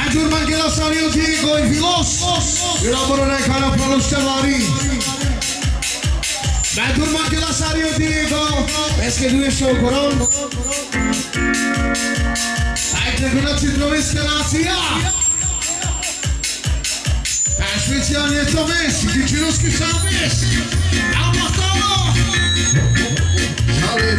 Majdur Mangela Sario Diego e Vilos. E lavorare cara per lo Stellari. Majdur Mangela Sario Diego. Eske due show koron. Ajde guna citrovinska nacija. Specijalnie co Messi, Gicinowski sam Messi. Amato! Żale,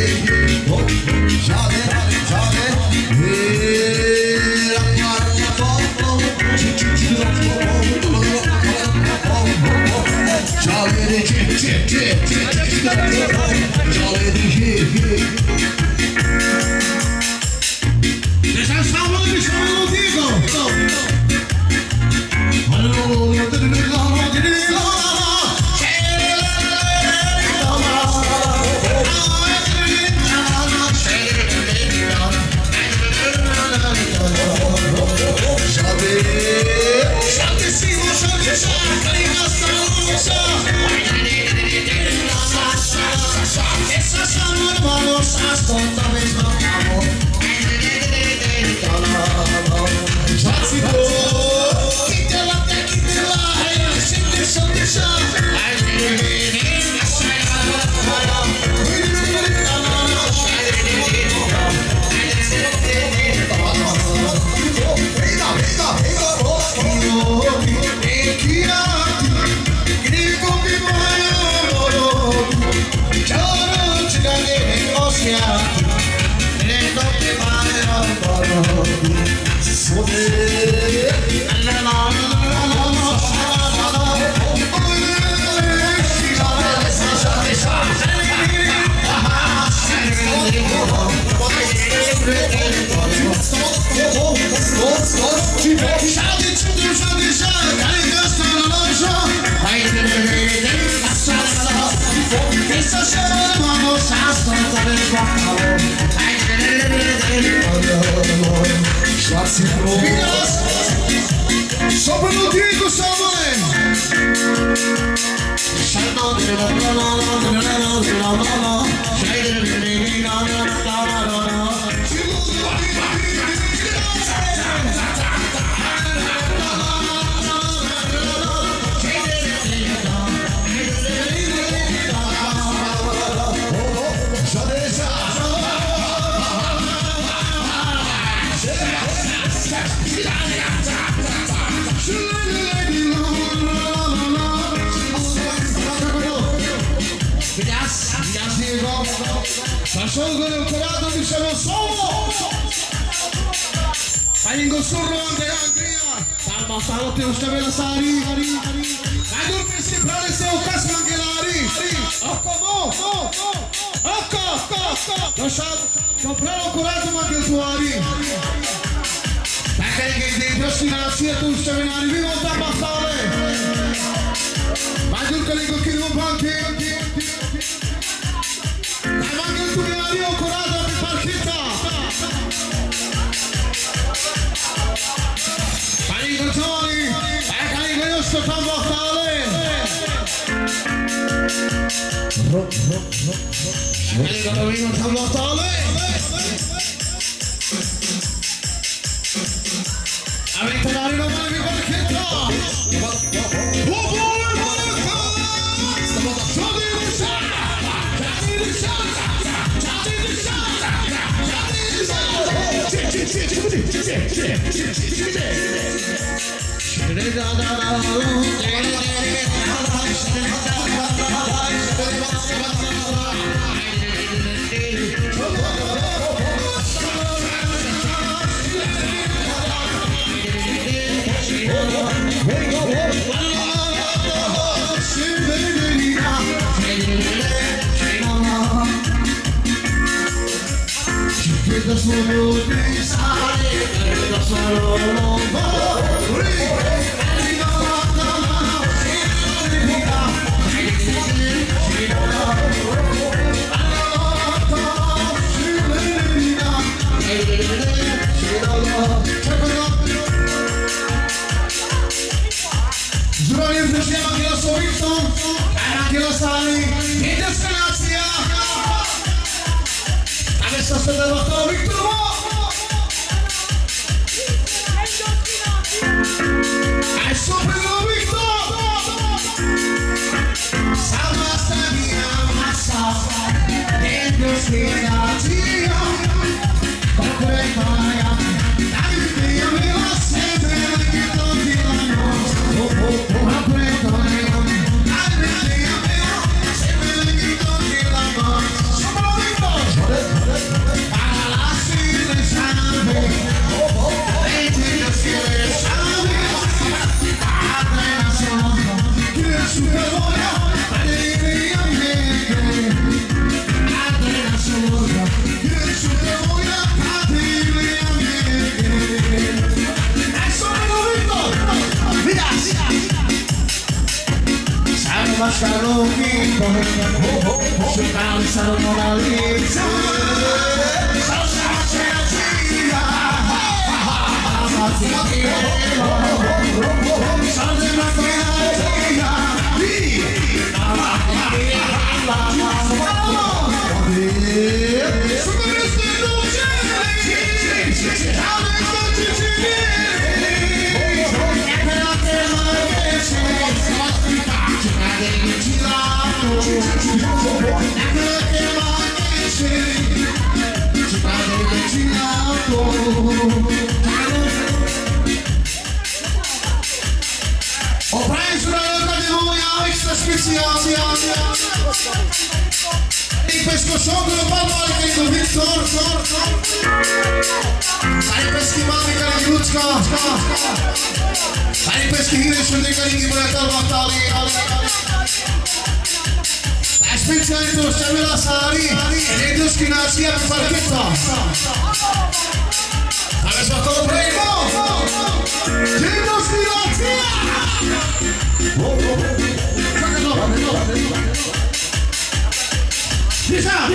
Sobrano Diego Samuel. Sciolgono il corato di solo Palingo surro anche Angria Salma Salotti Ustabela Sari Majdur per sembrare se un casco anche Lari Occo Lo sa comprare un corato ma anche il tuari Perché che dei prossimi nazi e tu Ustabelari vivo da battare Majdur che li conchino banchi Adesso se devo Vittorio buscaron equipo, localizaron Mona Lisa. I pescosondo Pawła i Wiktor. Ai peschi mami cari Lucka. Ai peschi hire shunde cari Bratal Vatali. Ai speciale to Shamila Sari e dos kinasi a parketta. Adesso todo prego. Dos kinasi. Bisa.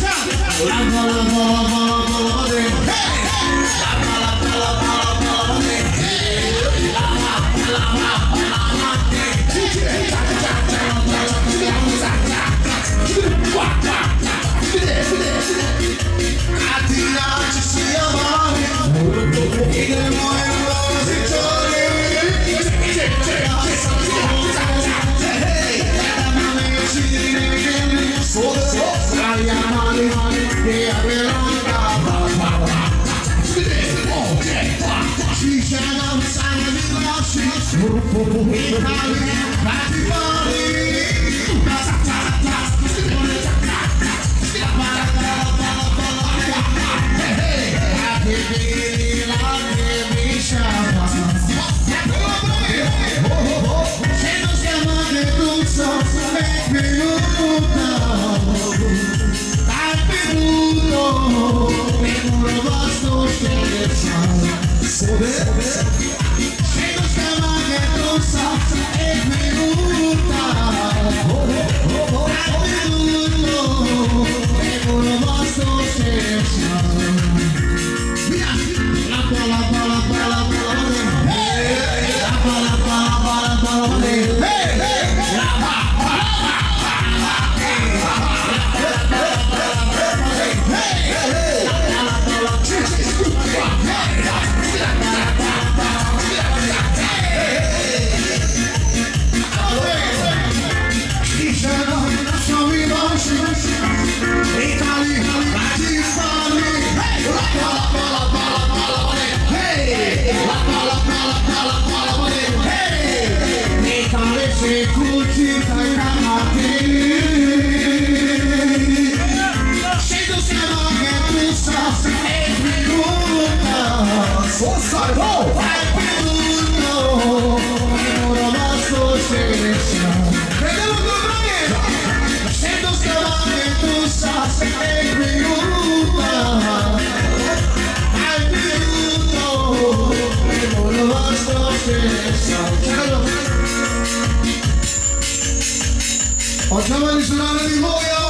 Oczekamy żurane di moja.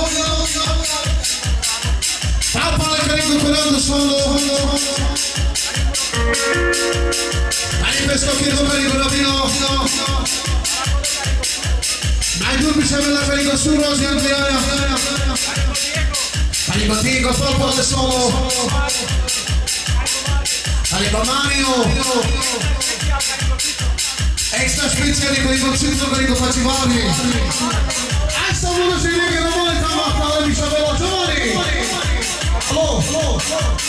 Papa le recuperando solo. Ani pesco chiedo per il vino. Najpierw piszemy na Feligo Suro z Jantriana. Pani Batingo, Polpo de Solo. Pani Bamanio. Extra speciali per i concetto per i compagni. Extra uno si vede che non vuole trattare di sapere giovani. Allo.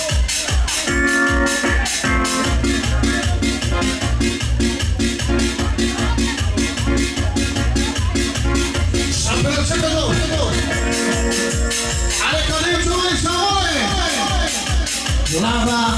Sapere sempre no. Ale cadê giovani savore? Lava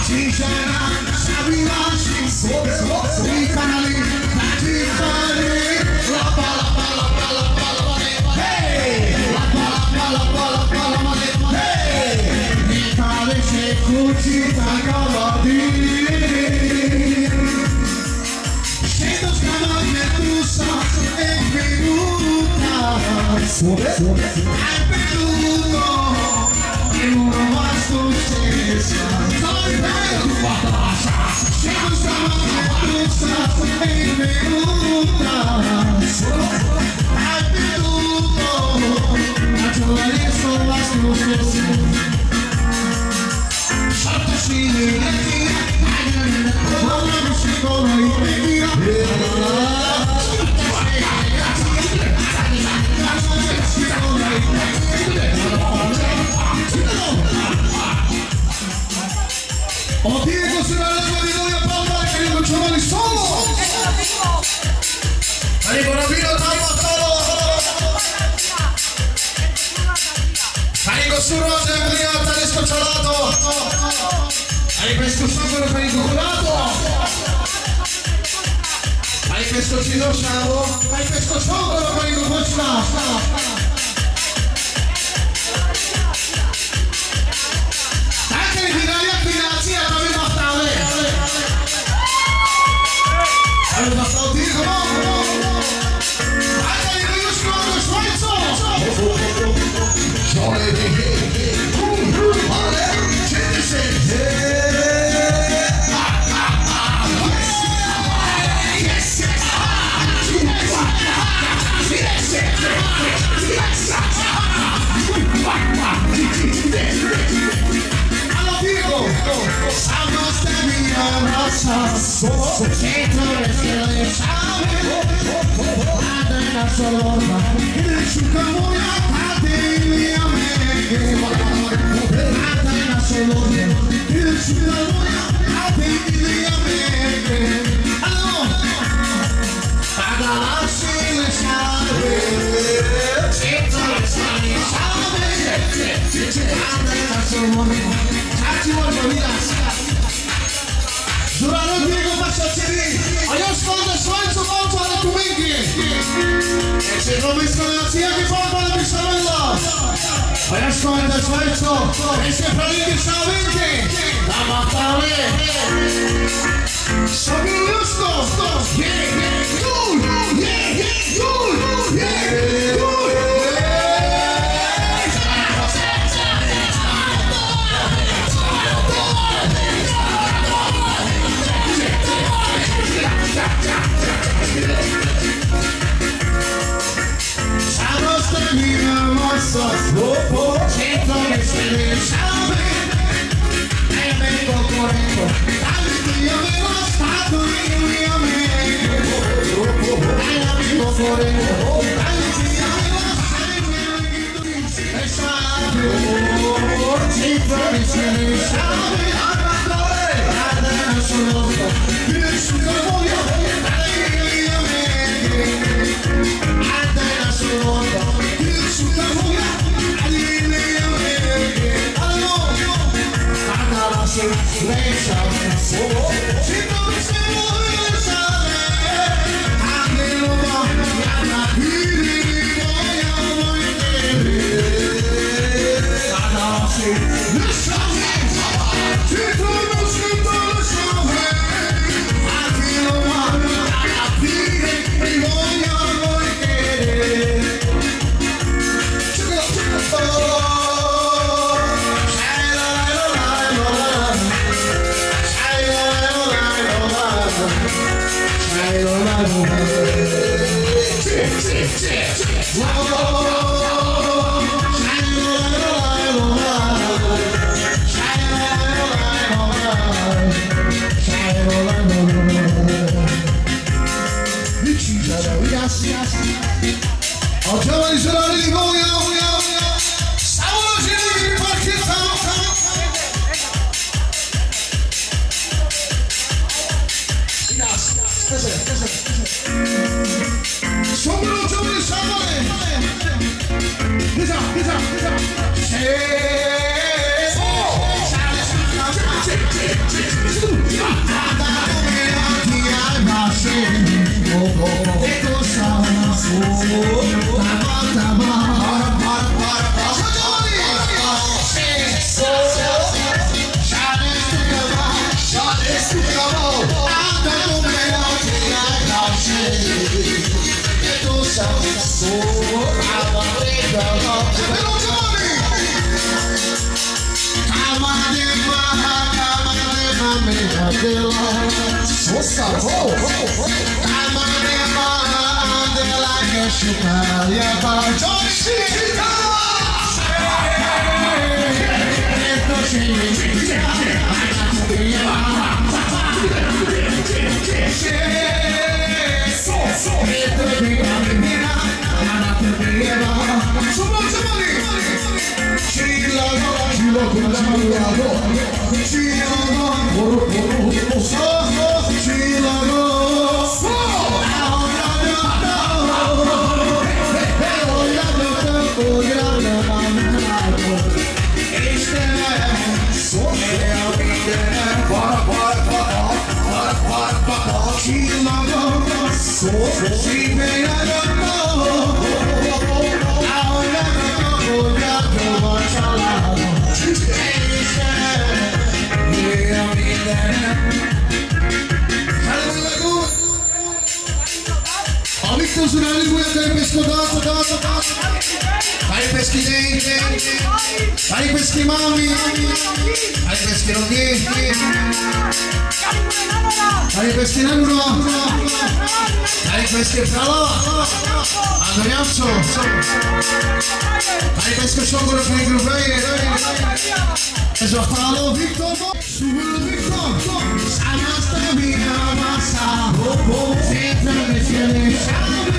Somos los jóvenes, Oscar, Fai peschi denti, fai peschi mami, fai peschi nonni, fai peschi nonno, fai peschi fralo, Andreazzo, fai peschi sciogoro per i gruppi, esortalo Victor, subito Victor, samasta via massa, senza che sia le sciame.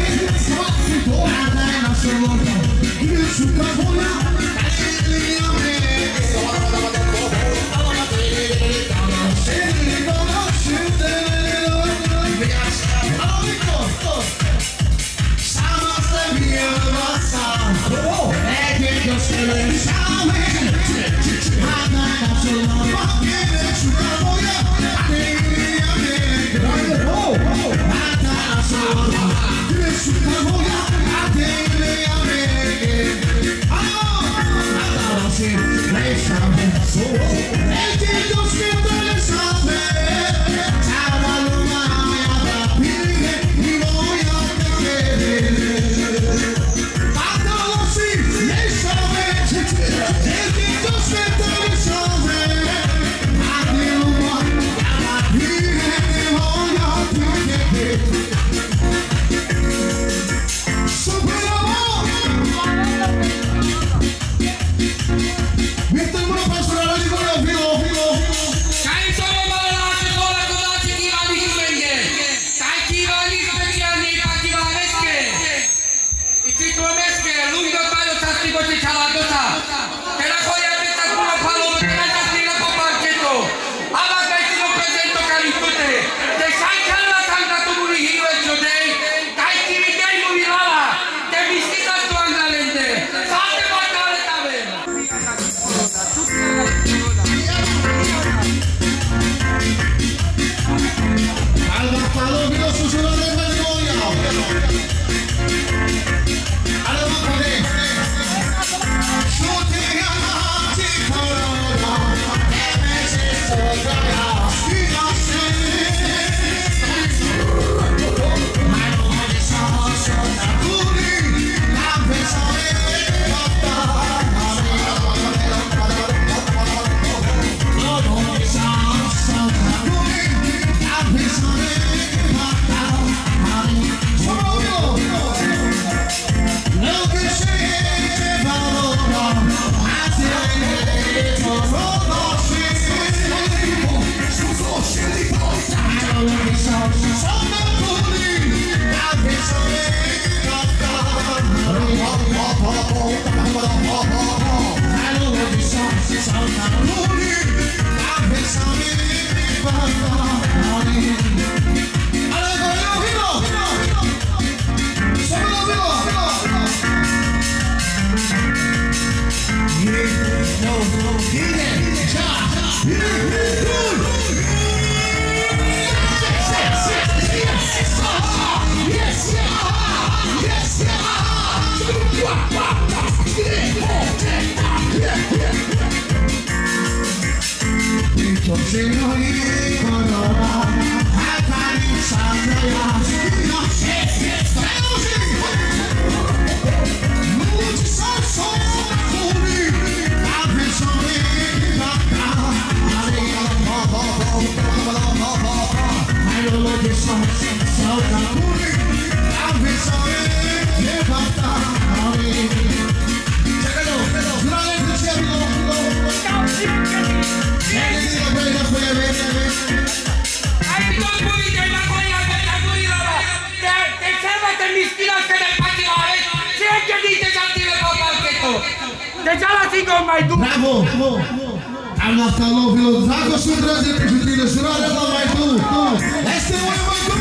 Deja la țigă mai după! Bravo! Am noastră lovilor, dragoste dragi pentru tine, jurare la mai tu! Este mai tu!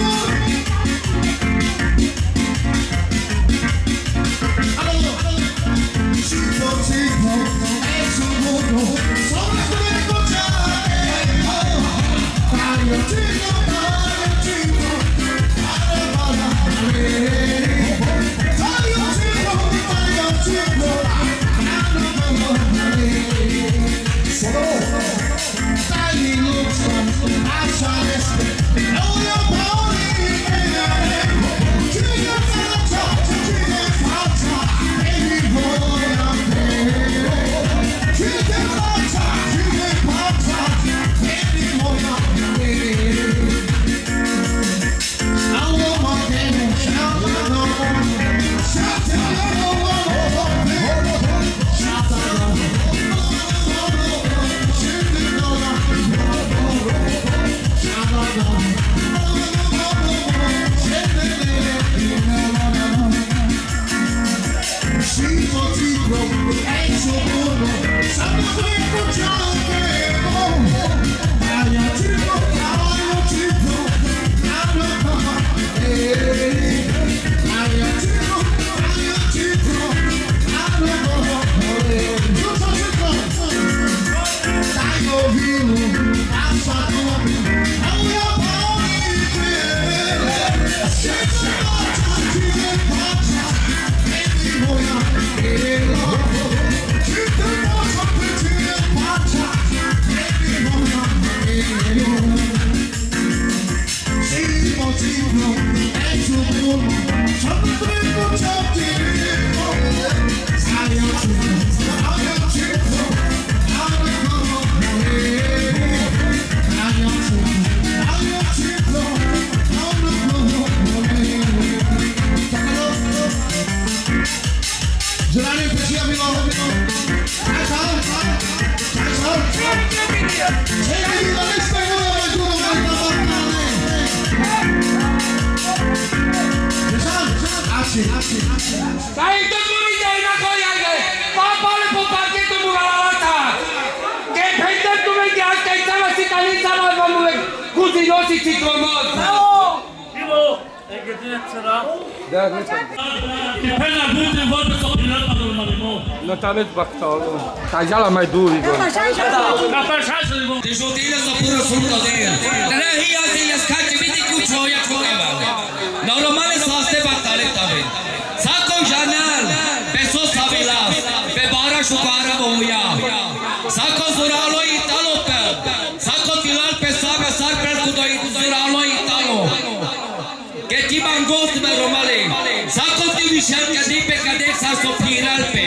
Și poțivo, ești un bună, soare cu negociare! Taio cibo, are bala, taio cibo, Tiny looks outside, know your body. Baby boy, I'm there. Baby boy, I'm there. I want my game, shout Stai tot murile înapoi, ale! Papale pe parchetul muralata! Che prendetume che ascoltava si calizzava così non si tromol! Timo, e che ti sarà? Che pena butti in volta sopra il lato del marimo. Non t'avete battolo. Stai già la mai duri. La passaggio di Ti giudine sta pure sotto te. Tre hiati gli scacci vedi cucioia correva. Normale sta ste battale tave. Sacco janal, peso sabelas, pe bara shukara boya. Sacco zuralo italo pe. Sacco tilal pe sabe sar per kudoi zuralo italo. Che ti mangost me romale. Sacco ti vishal kadi pe kade sar so piral pe.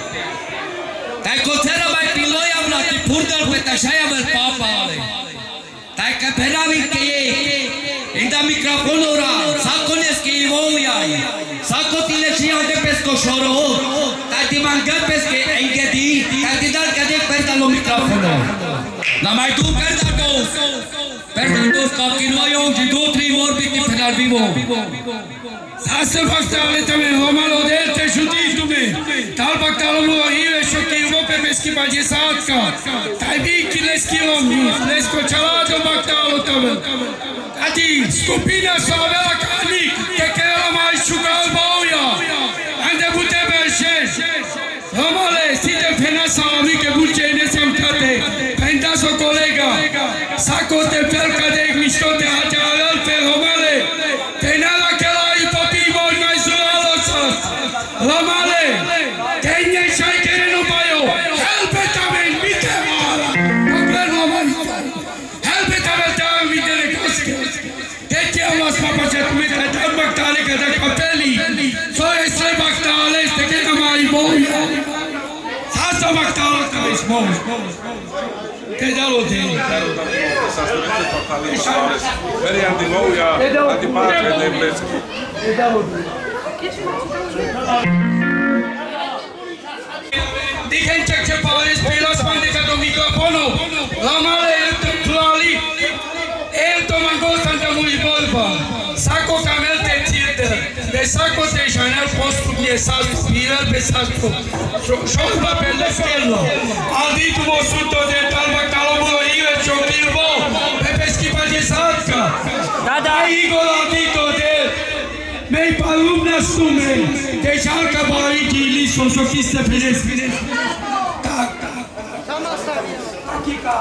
Tai kotera mai piloi amla ti purdal pe tashaya mer papa ale. Tai ka peravi ke inda microfono ora. Sacco ne scrivoia. Sacco ti legia de pesco shoro. Tai ti manga pesche engedi. Tai ti dal kade perda lo microfono. Na mai tu perda dos. Perda dos ka kinvayo di 2-3 vorbi ti penal vivo. Sase factale tame homalo del te judito me. Tal factalo lo arrive shoki uno per meski baje satka. Tai vi ki leskilom, lesko chalado factalo tame. Adi skupina savela kani ke kela mai shugal boya. Ande bute bershes. Homale si te pena sami ke buche ne samtate. Penda so kolega. Sako te pelka de misto te hajalal pe homale. Penala kela Romale, Kenya sai che non paio. Help it ame mite mala. Problem Romale. Help it ame ta mite le koske. Che ti amas papa jet mite ta baktale ke da kapeli. So esle baktale ste ke mai boya. Sasa baktale ka ismo. Che da Pedalote. Verian di Moja, a di Padre dei Bleschi. Dichen ce pavale spela spande do microfono. La male plali. To mango Santa Mui Volva. Saco camel te tirte. De saco te Chanel posto de sal spiral pe saco. Shorba pe le skello. Aldi tu mosuto de talva calobulo ive chobilbo. Pe peschi pa de saca. Da igolo dito de mei palumna sume. De chalca bari gili sosokiste peles. Hakika.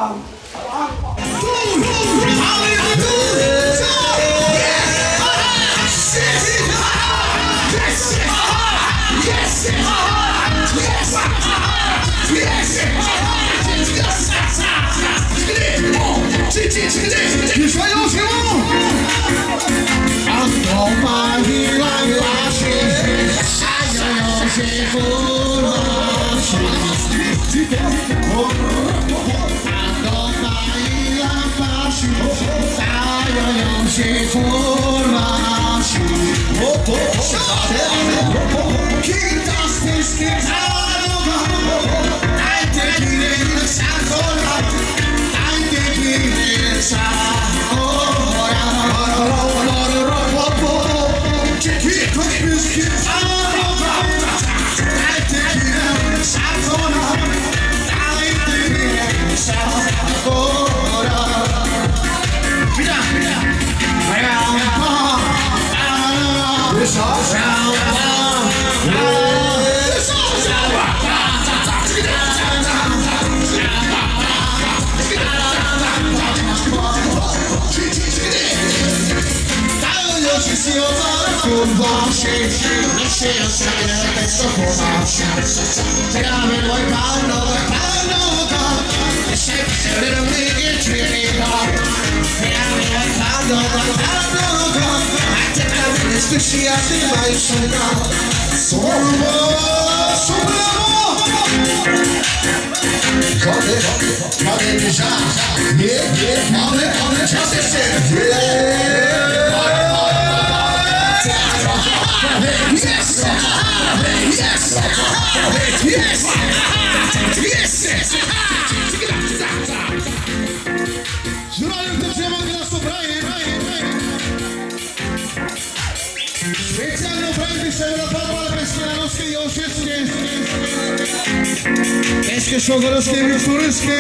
Šogorovské vyfurské,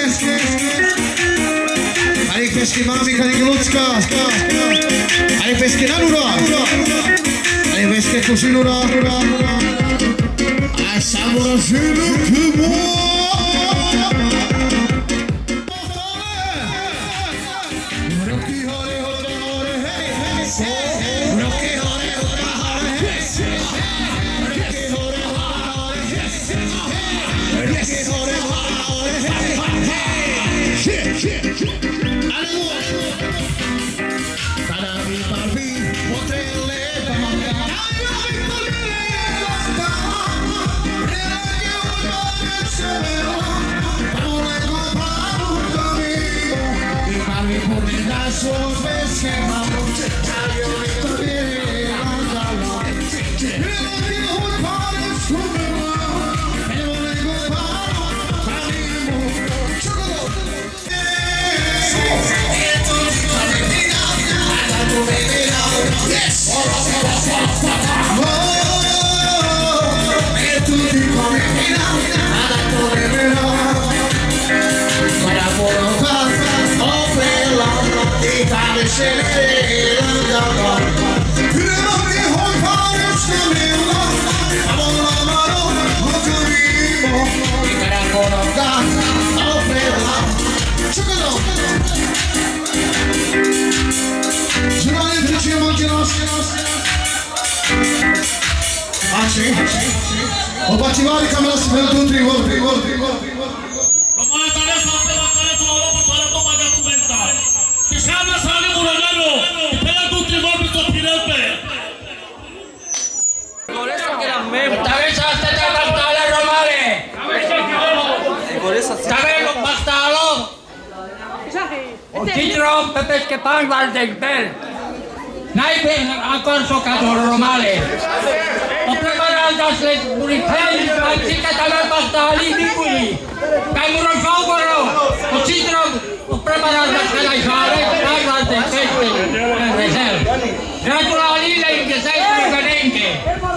ani pesky mámika, ani lucka, ani pesky nanura, ani pesky kusinura, a samuražinu kumu. Roky hore, hore, hore, hej, hej, roky hore, hore, hore, hej, roky hore, hore, hej, roky hore. Opacivari camera si per tutti i volti. Romane tale sasse la tale solo per fare come da documentare. Ti sembra sale Muradano, per tutti i volti sospirepe. Por eso que la memo. Tabe saste te bastala Romare. Por eso. Tabe lo bastalo. Citro Pepe Pan Valdectel. Najpierw ancora giocatore normale. Ho preparato le purificazioni anziché dalla battaglia di cui. Camuro Fogoro. Ho Citro ho preparato la fare Pan Valdectel. Gratulali lei che sei prevedente.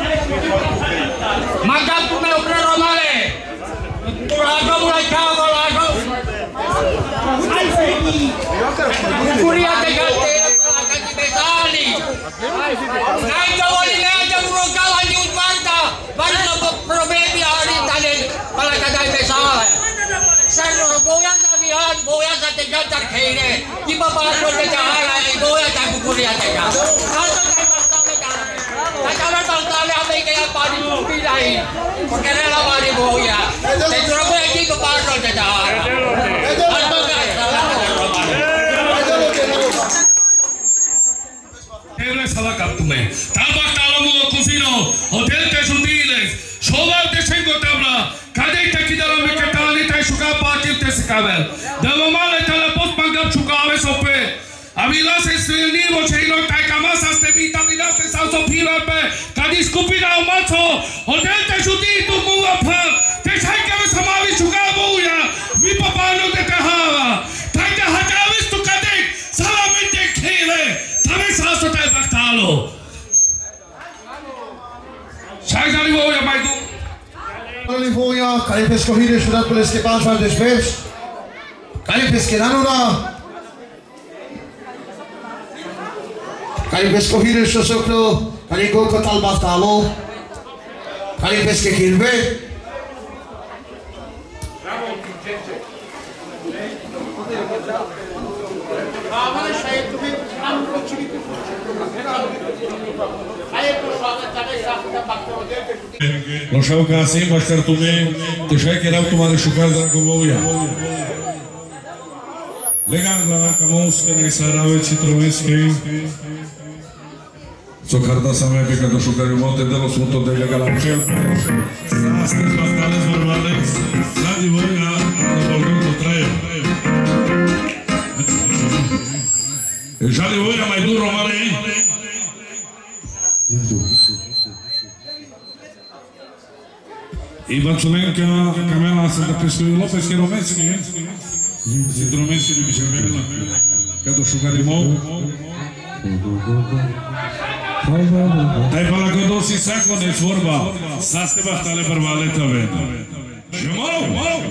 Manca come un normale. Lago mulai kago lago. Kuria te galte akan dibesali. Nai kawali me aja urokal anjut warta. Warta problemi hari tadi pala kadai besal. Sano boya sabihan boya sa tegal tarkhere. Di ba pala ko te jahara ai boya ta kuria te ga. Kalto kai basta me jara. Kacau basta le ame kaya pani ubi lain. Porque la mari boya. Te trovo aquí ko parlo te jahara. Salakaptume. Tabak talamu kufino. Hotel te sutiles. Shoval te shengo tabla. Kadei te kidara me ketali te shuka patil te sikavel. Devamale tala post mangap shukave sope. Avilas estelnivo cheino tai kamasas te vita vilas te sauso pilape. Kadis kupina umato. Hotel te shuti tu muapa. Te shaikave samavi shuka buya. Vipapano te tehava. Tai te hatavis tu kadek. Salamente khele. Saso tai baktalo. Shagari voja maidu. Ali voja, kalipes kohire shudat peles ke paas van despers. Kalipes ke nanura. Kalipes kohire shosoklo, kaliko kotal baktalo. Kalipes ke kirbe. Lo șau ca să-i mașter tu me, te șai că erau tu mare șucar de la Covoia. Legal la Camus, că ne sarave Citrovenski. Co karta same pe kada șucari monte de los puntos de legal apel. Astăzi bastales verbales, la divoia, la volgând traie. Já divoia mai dur romane. Ivan Čulenka, Kamela Santapescu Lopes, Romenski, Romenski de Bicevela, kada šukari mogu. Taj pala kod osi sakone tvorba, sasteba stale barvaleta vena. Šemol!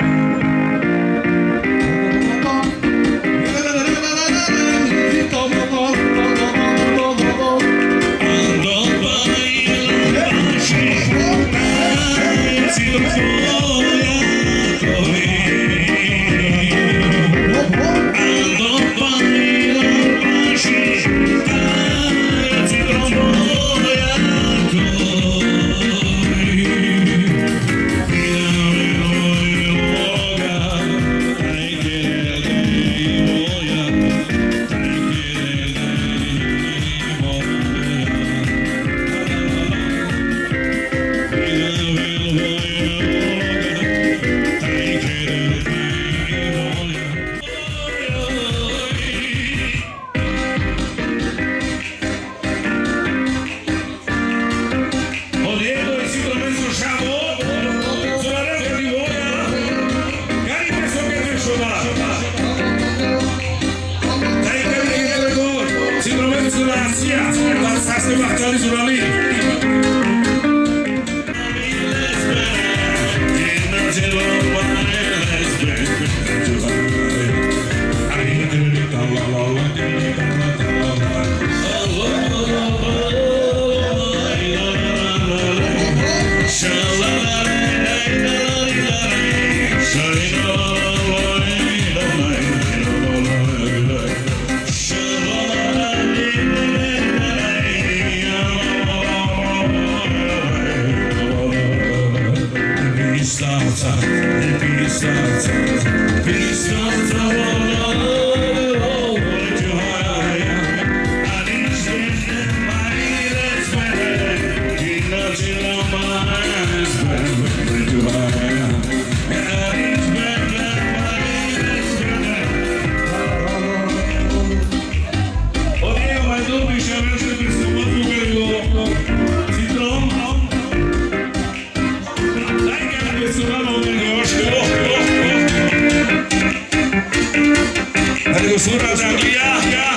Dosura de Anglia.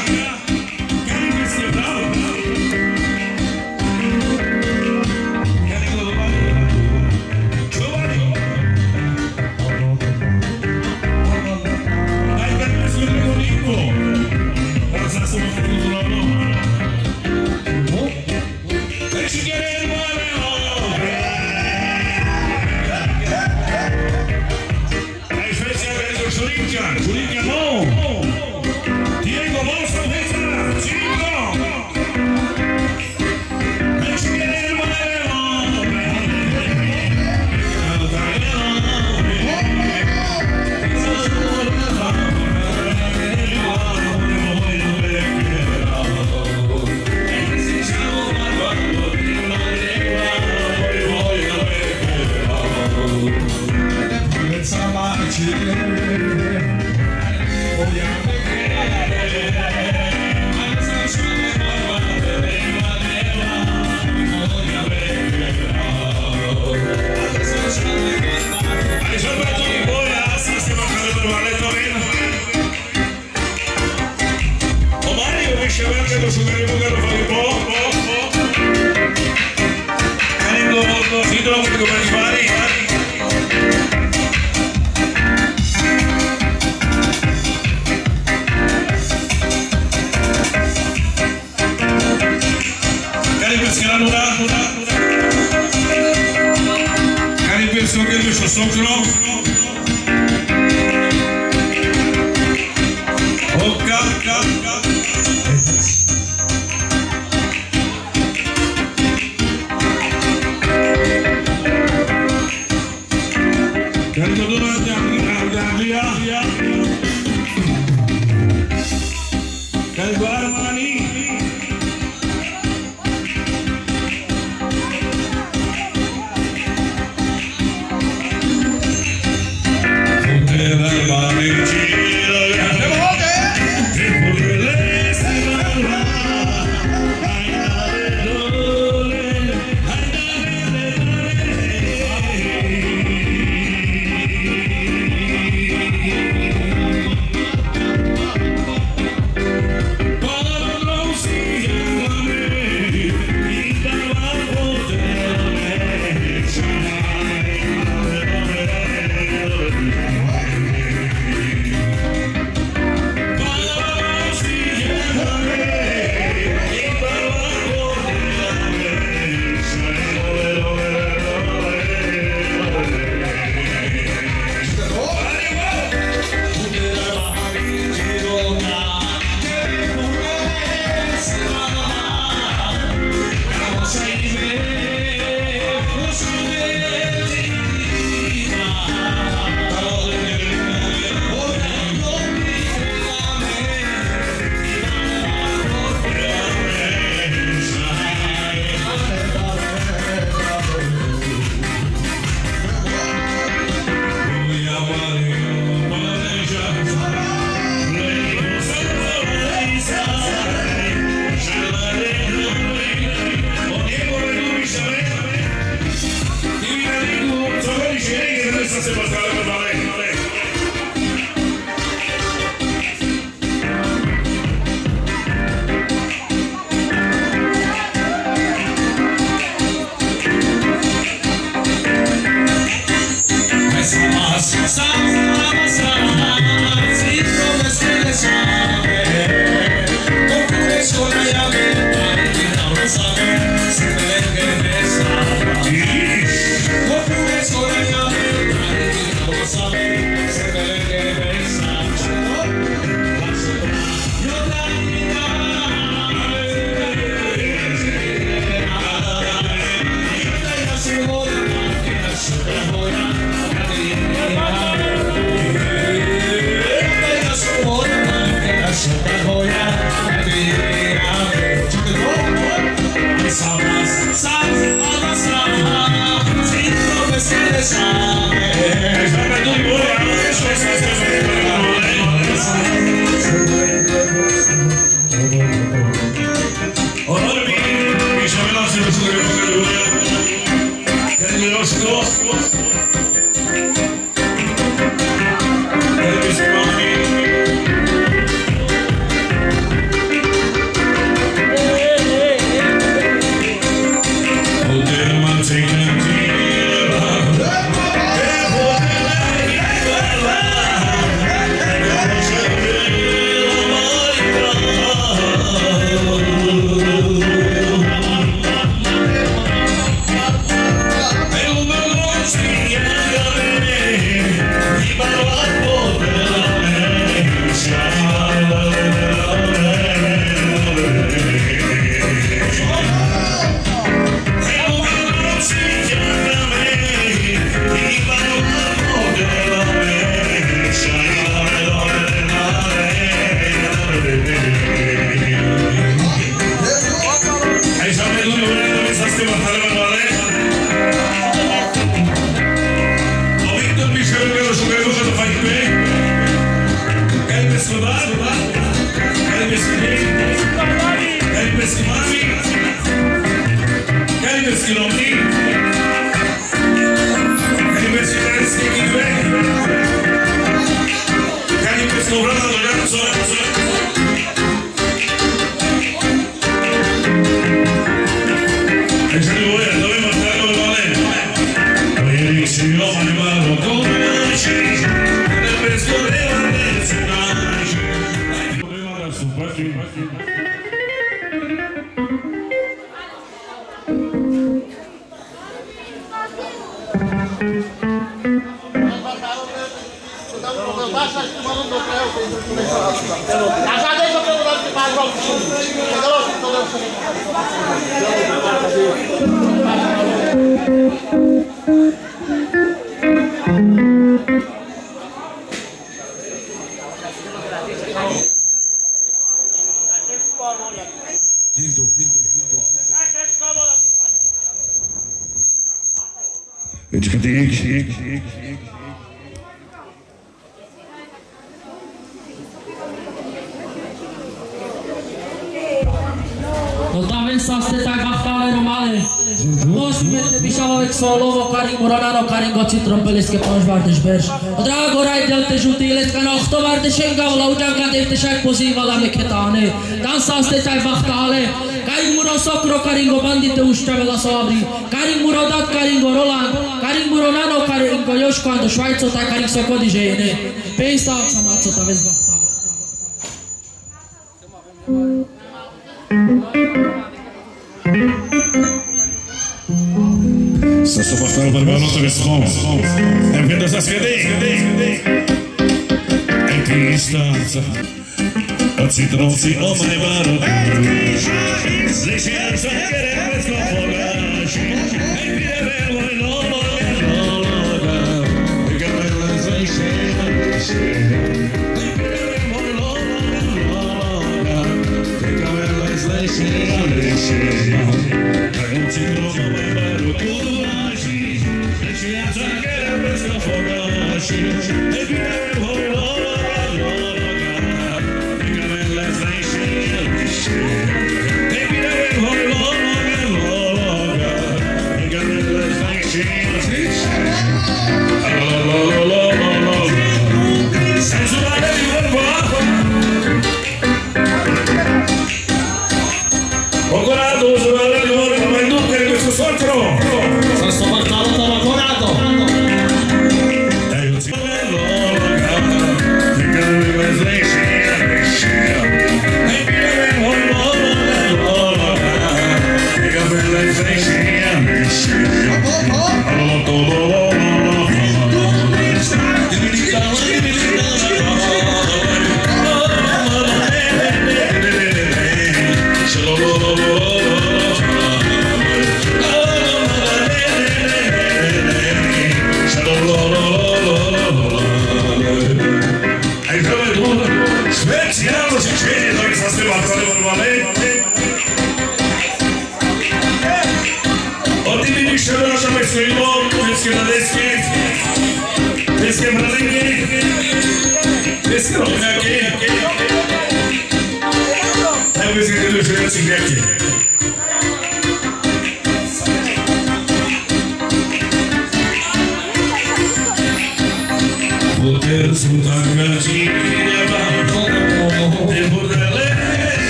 Quando Schweiz tá carinho só com né? Pensa só talvez Ça se passe par le notre restaurant. En vient de s'asceder. En Christ. Oggi tronzi o mai varo. Le scienze che questo fogaci. E vive voi loro.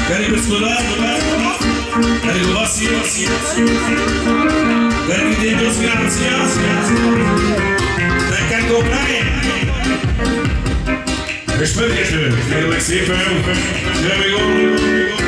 Carico Escolar, Carico Vacío, Carico de Dios Gracias, Carico Brian. Respecte, Carico Alexei, amigo.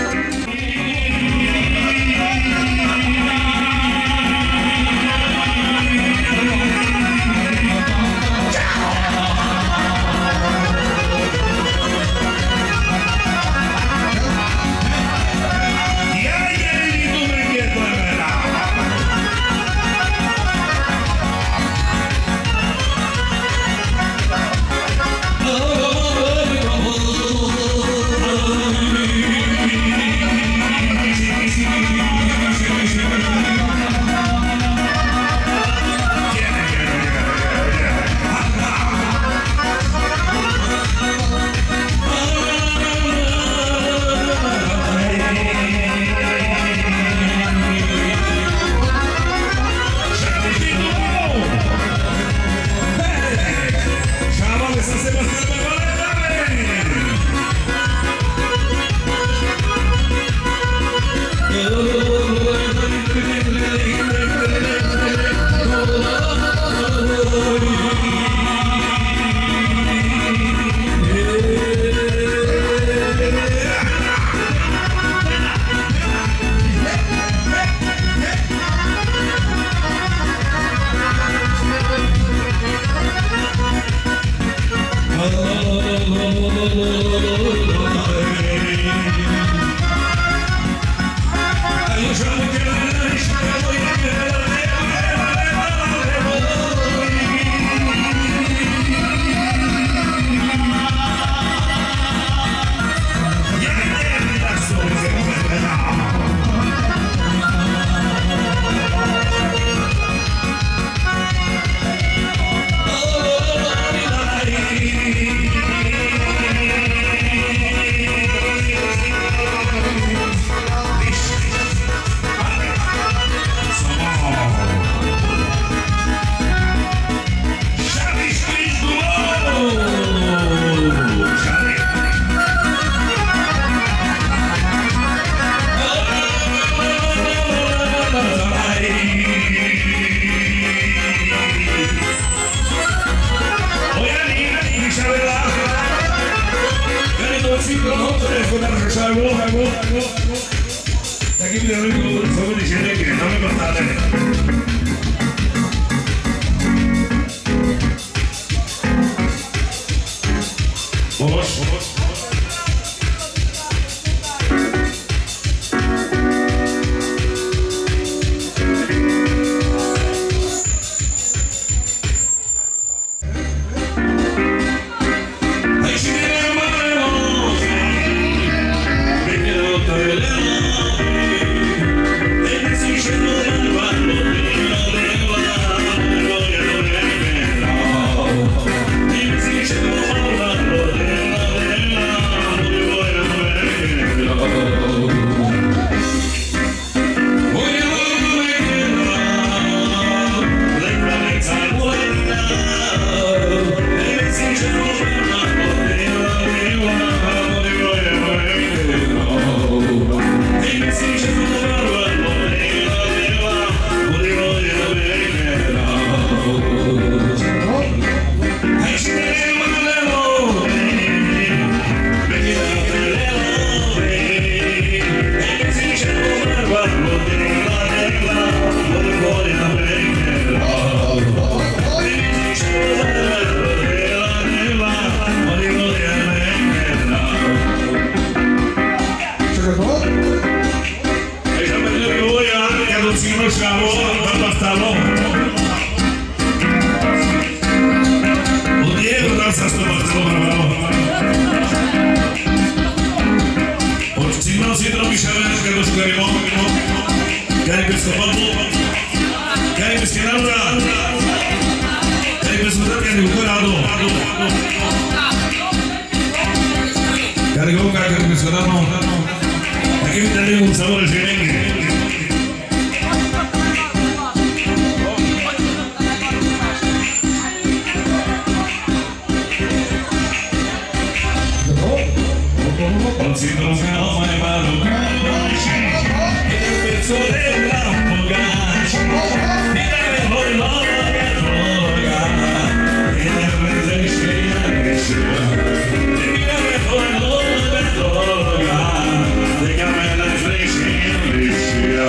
Aquí tenemos un sabor al merengue. Hoții druga mai barugași E pe țore la pogași E de voi la droga E de vânzește iarășia E de voi la droga E de vânzește iarășia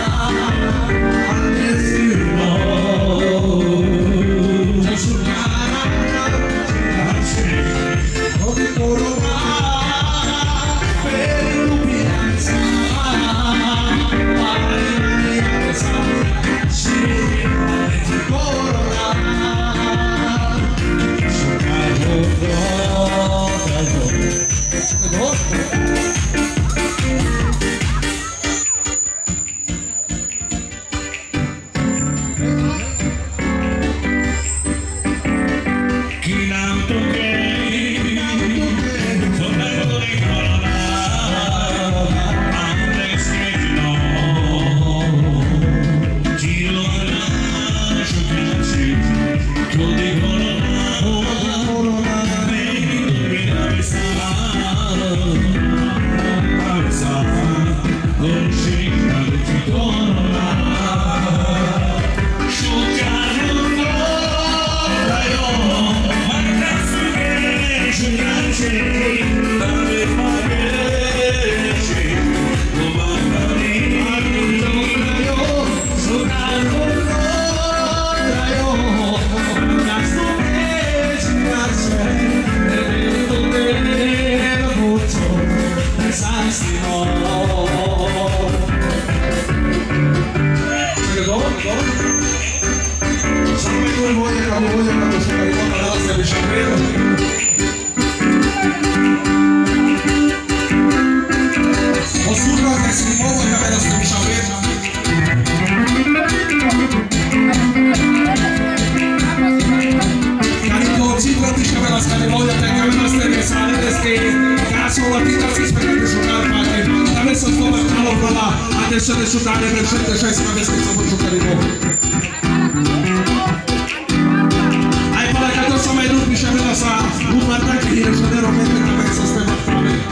Just finale del 160esimo giocare. Hai palacato sa mai dubbi c'aveva sa un attacco di Reggio mentre la pensa stemma.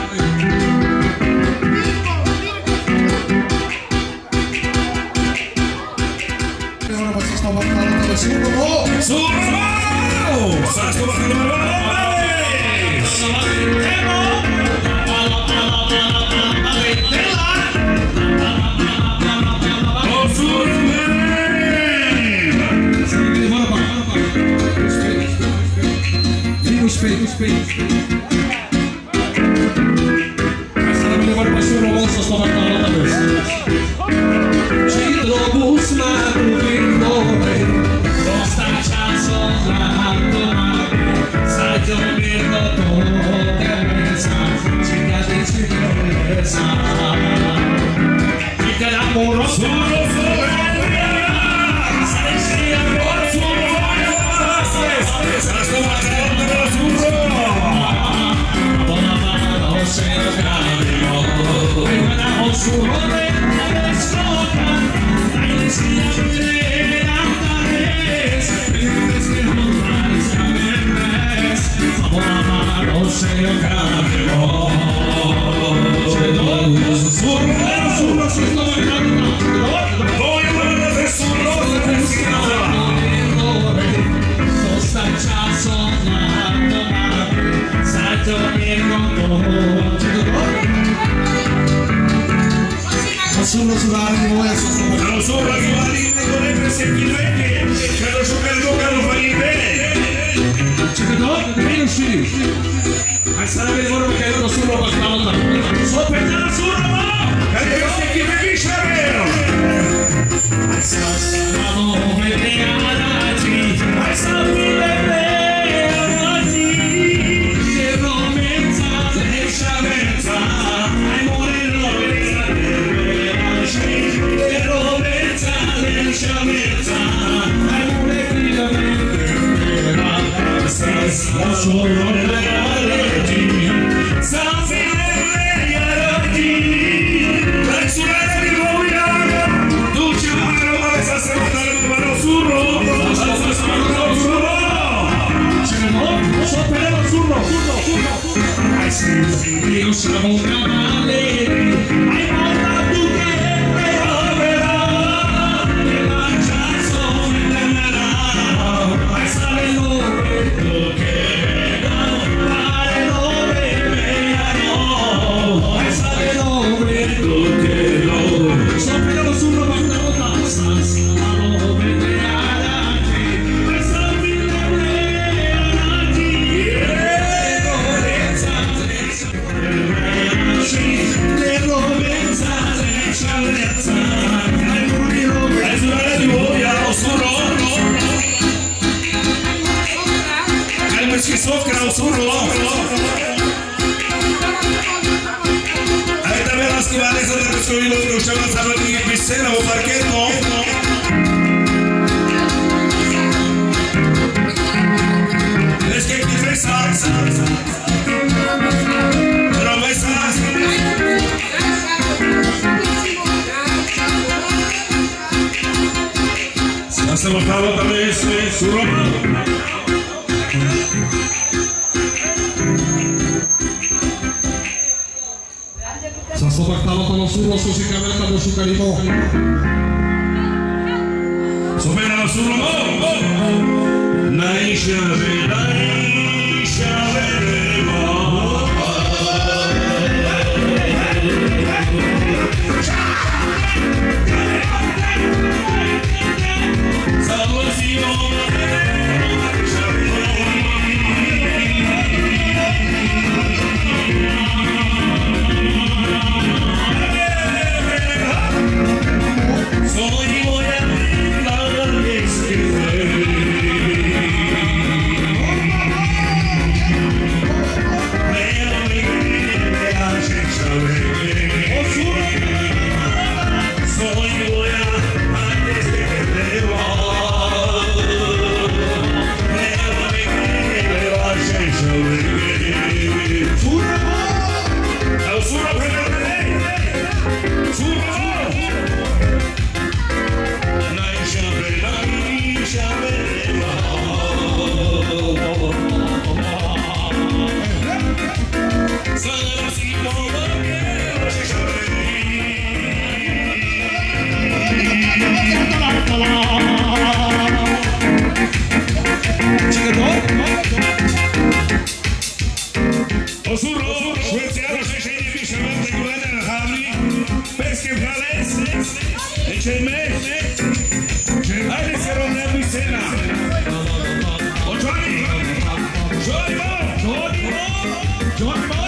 cei mei. Haideți să rămânem lui Sena. O, Johnny! Johnny, mă! Johnny, mă! Johnny, mă!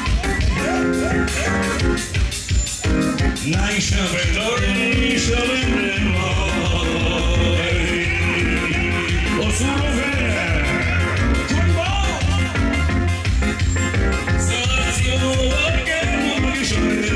N-ai șavedori, șavede mai. O surove! Johnny, mă! Să-ți iau că nu mă-și-ori.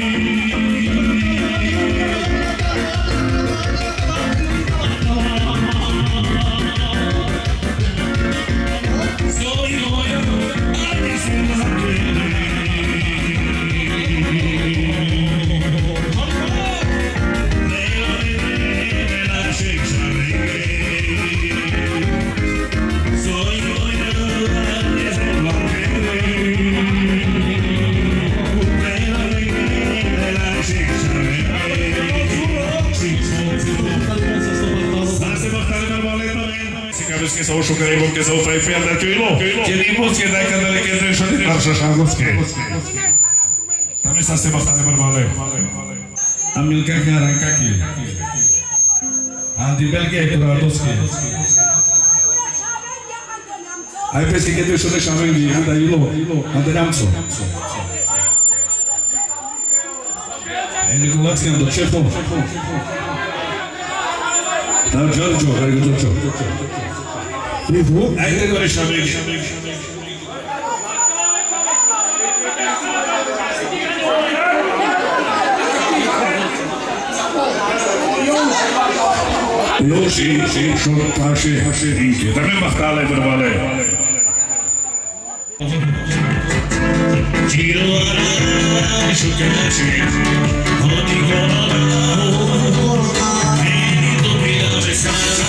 Che sono scioccheremo che sono fai fiata che lo che li mosche dai canale che te sono di marcia sciagosche también sta ste bastante per male amilka karanka ki andi belge pradoske ai pensi che tu sono sciavendi anda ilo andiamo e Nicolazzi ando cepo da Giorgio prego Giorgio hai te dove sciavendi io sì sono passi inche también battale per vale giro a su che ci ogni giorno finito via le sale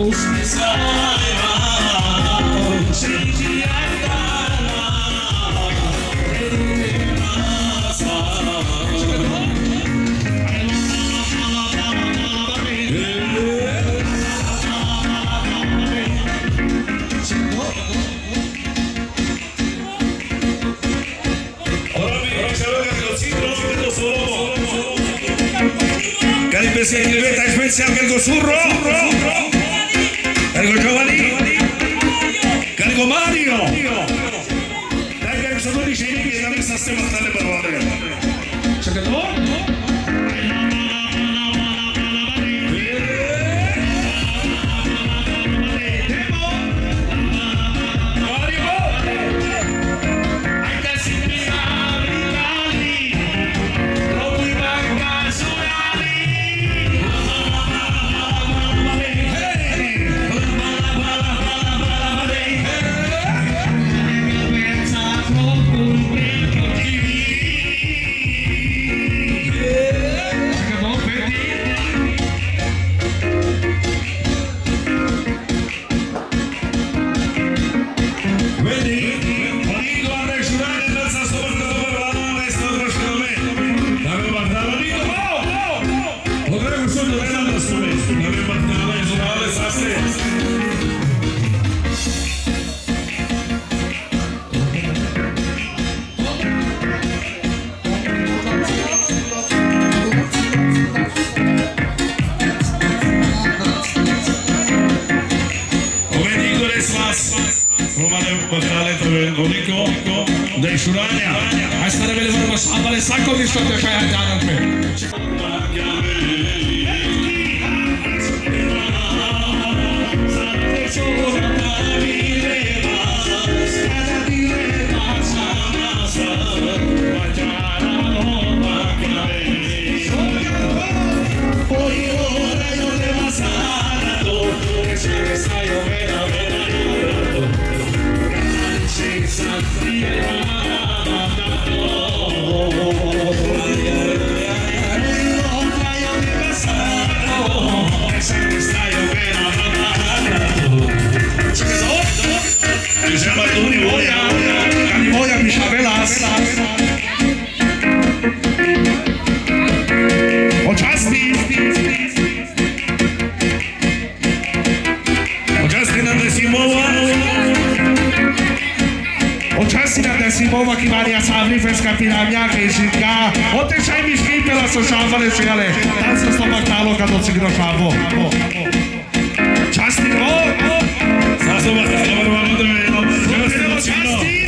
Special Cargo Surro, Cargo Giovanni, Cargo Mario. Dai che sono di sceni che la messa stiamo alle parole. C'è che tu? Dei Shurania, hai stare bene per passare le sacco di sotto e fai andare a me. Simova que Maria Sabri fez capirânia que xingar. Ontem já me esquei pela sua chave, né, chegale. Dança esta bacala que não se grava. Justin, oh, Sasso bacala, vamos de meio. Justin.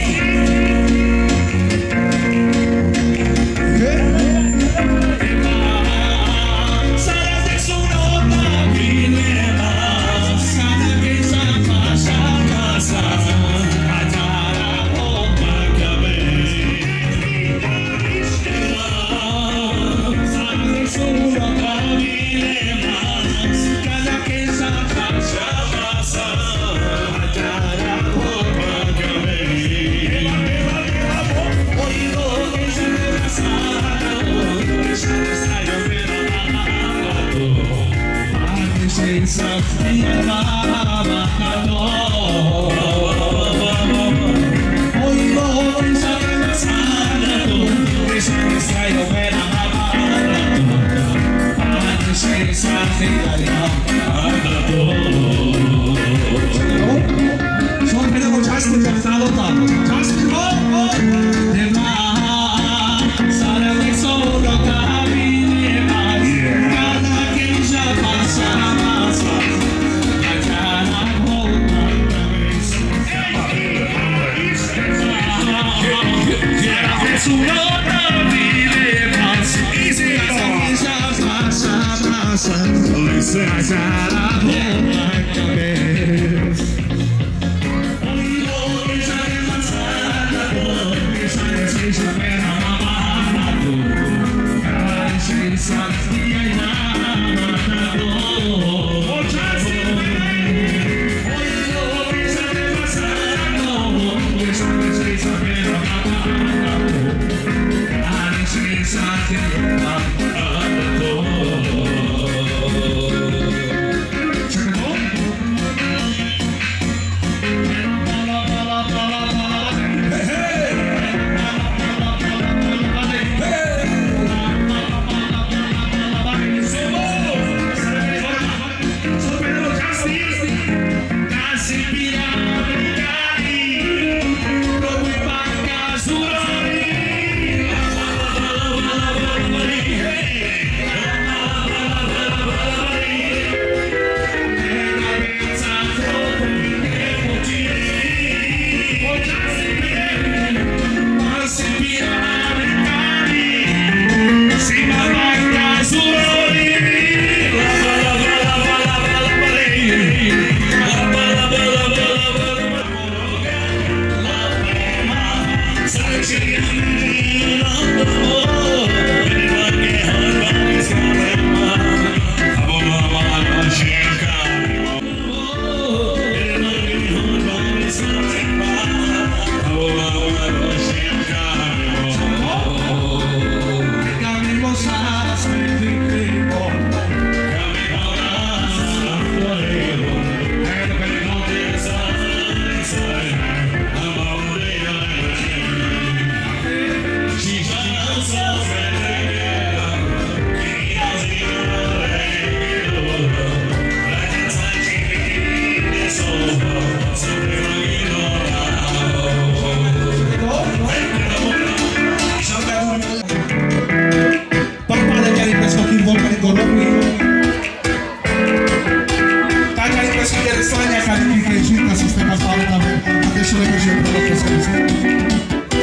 Adesso le cose per la presenza.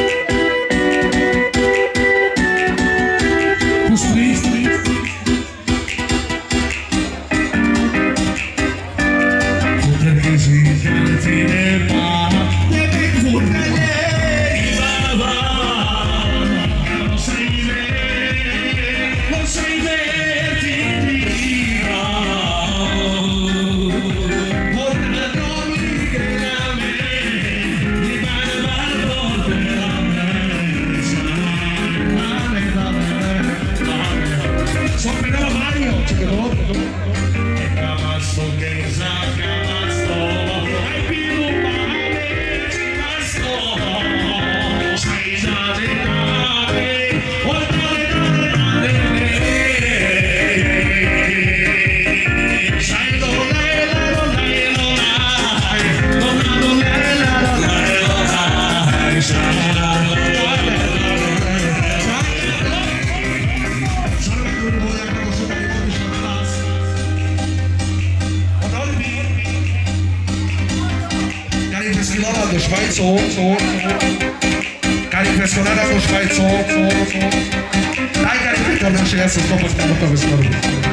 Cari impressionare allo Schweiz, dai cari perché non c'è adesso sto portando per questo lavoro.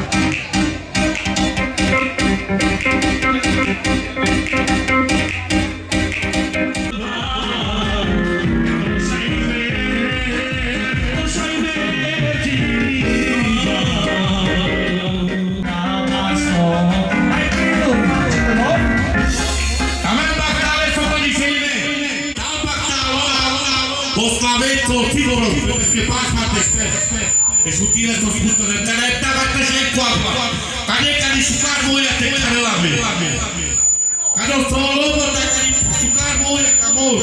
Es utile to spunto de teretta vatte sei qua. Caneca di sucar voi a te carelame. Cano solo porta di sucar voi a camor.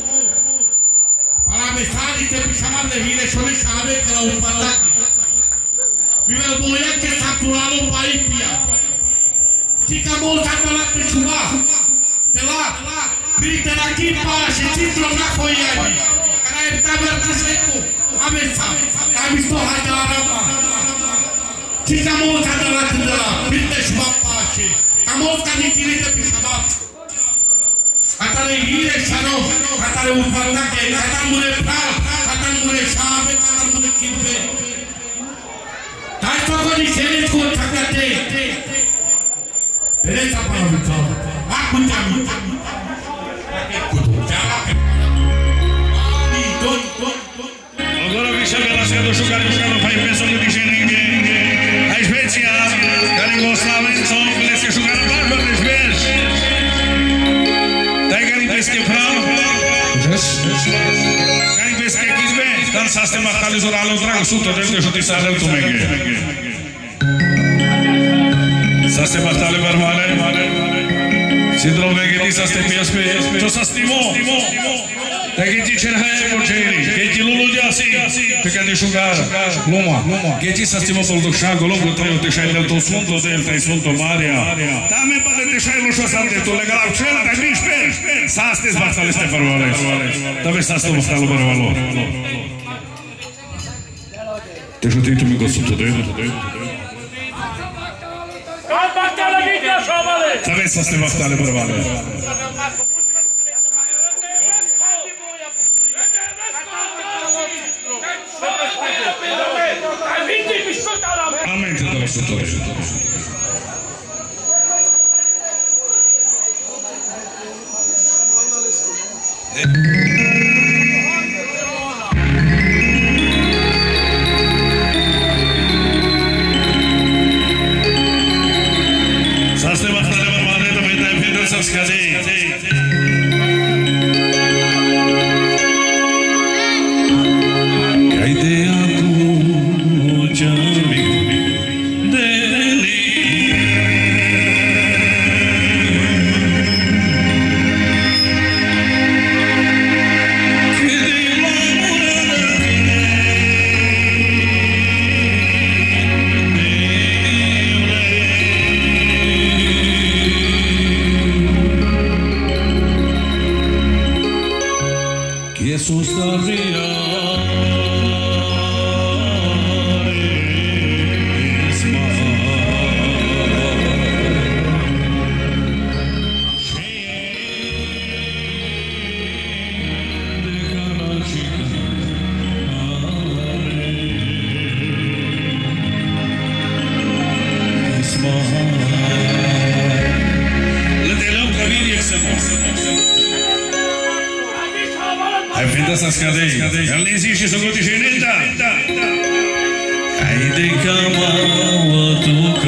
Para mesari te pisaban de vile sole sabe que la upata. Vive el boya que capturado paipia. Chica molta para te suba. Te la grita aquí para se chitro na foyani. Cara está verde seco. Kami sohajarama. Jika mau adalah tendela, bintes bapashi. Kamu kali kiri tapi sabat. Kata lehire sano, kata leupata ke, kata mulai pral, kata mulai sabe, kata mulai kimbe. Tak tahu di sini kau cakap Beri apa betul? Aku jamin. Agora vi sempre la sera giocare fai penso che dice a Svezia cari Goslavenco le si giocare a barba le Svezia dai cari pesche frau cari pesche kizbe dan saste marcali zoralo trago sotto del che ti sa del tumenge saste marcali barmale si trova che ti saste piaspe to sastimo Che ti c'era che ti lo diasi perché di sciugare l'uomo che ti stiamo production lungo tre te c'è del tuo suono del tuo suono Maria dame per te c'è lo sciasante tu le grave c'è da grispe sa stes bastale ste parole dove sta sto bastalo parole te giudici tu mi gosto dentro dove sta ste bastale parole Amen te dalla sottolineo. Saste bastare barbare da meta in fede saskade. Să scadei, elnézést és szokott is én Haide-ka mawatuka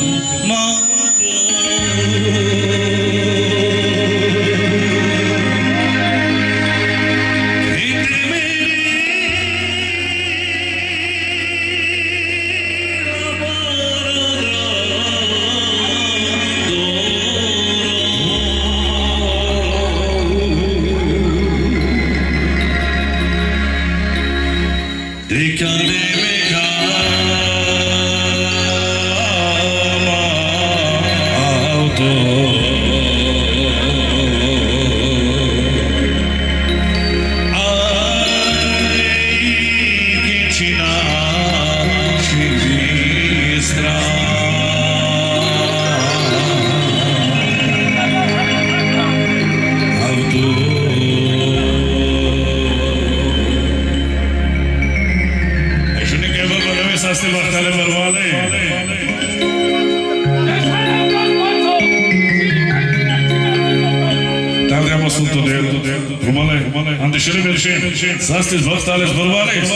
Astăzi vă staleți bărbareți.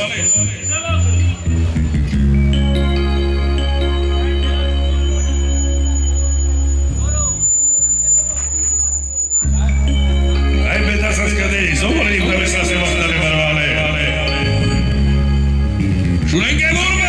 Hai pe da să scădei, să mă ridic pe să se vă stale bărbale. Șurenghe vorba!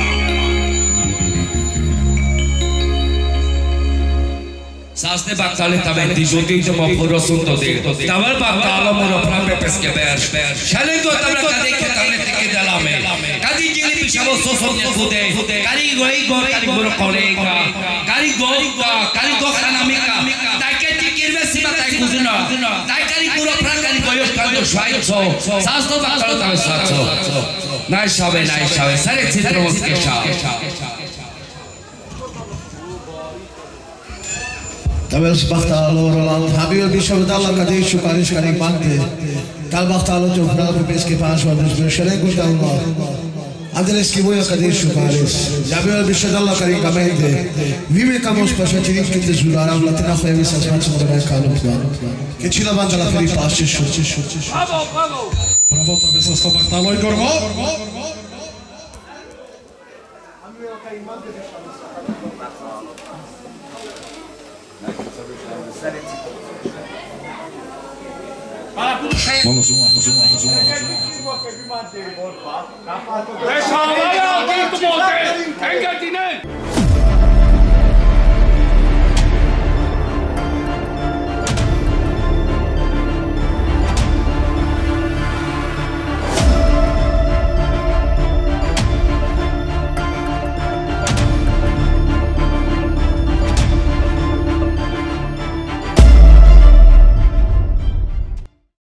Saste baktale tabenti jodi to mapuro sunto de tabal baktalo moro prape peske ber shale to tabra kade khetane tike dalame kadi jeli pishabo sosonye kude kari goi go kari moro kolega kari go khanamika taike tikirbe siba tai kuzina tai kari moro prakari goyo kando shaicho sasto baktalo tabe sacho nai shabe sare citromoske sha Tabels bahtalo Roland Habib Bishop Dalla Kadesh Karish Karim Bante Tal bahtalo to Fral Peske Pass Wadis Sherengo Dalla Andres Kivoya Kadesh Karis Habib Bishop Dalla Karim Kamente Vive Kamos Pasha Chirin Kite Zulara Latina Khamis Asmat Sumara Kanutwa Kechila Banda la Feri Pass Bravo Tabels bahtalo Igorgo Vamos uma. Deixa lá, quinto monte! Engati